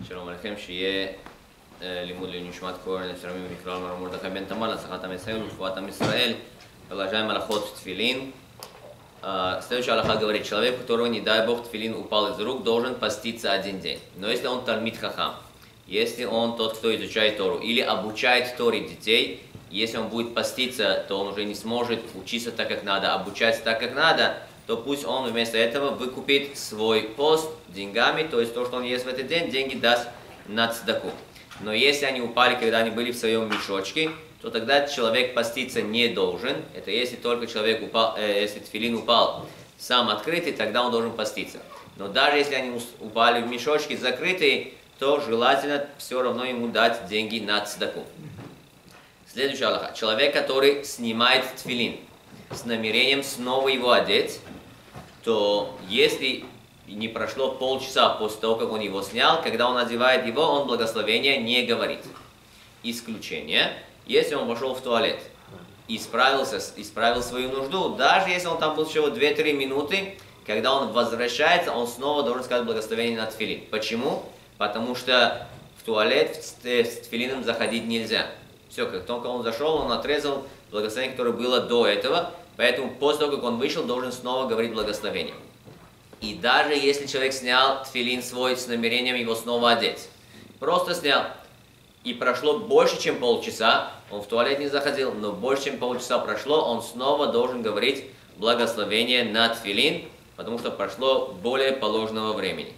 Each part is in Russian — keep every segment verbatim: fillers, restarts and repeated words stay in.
שלום עליכם, שיהיה לימוד לנשמת כהן נשרמים ונקרא לנו מרדכי בן תמר, להצלחת עם ישראל ורפואת עם Израиль. Продолжаем алахот тфилин. Следующая алаха говорит, человек, у которого, не дай Бог, тфилин упал из рук, должен поститься один день. Но если он талмид хахам, если он тот, кто изучает Тору, или обучает Торе детей, если он будет поститься, то он уже не сможет учиться так, как надо, обучаться так, как надо, то пусть он вместо этого выкупит свой пост деньгами, то есть то, что он ест в этот день, деньги даст на цдаку. Но если они упали, когда они были в своем мешочке, то тогда человек поститься не должен. Это если только человек упал, э, если тфилин упал сам открытый, тогда он должен поститься. Но даже если они упали в мешочки закрытые, то желательно все равно ему дать деньги на цдаку. Следующая алаха. Человек, который снимает тфилин с намерением снова его одеть, то если не прошло полчаса после того, как он его снял, когда он одевает его, он благословения не говорит. Исключение, если он пошел в туалет и справился, исправил свою нужду, даже если он там был всего две-три минуты, когда он возвращается, он снова должен сказать благословение на тфилин. Почему? Потому что в туалет с тфилином заходить нельзя. Все, как только он зашел, он отрезал благословение, которое было до этого, поэтому после того, как он вышел, должен снова говорить благословение. И даже если человек снял тфилин свой с намерением его снова одеть, просто снял, и прошло больше, чем полчаса, он в туалет не заходил, но больше, чем полчаса прошло, он снова должен говорить благословение на тфилин, потому что прошло более положенного времени.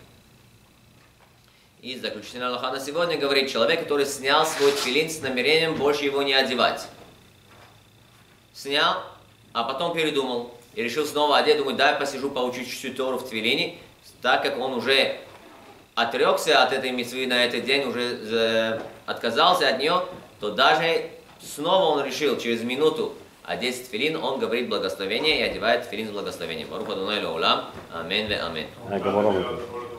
И заключительная алаха на сегодня говорит, человек, который снял свой тфилин с намерением больше его не одевать. Снял, а потом передумал. И решил снова одеть, думает, дай посижу, поучу чуть-чуть Тору в тфилине, так как он уже отрекся от этой мицвы на этот день, уже отказался от нее, то даже снова он решил через минуту одеть тфилин, он говорит благословение и одевает тфилин с благословением. Барух Адонай леолам. Амин ве амин.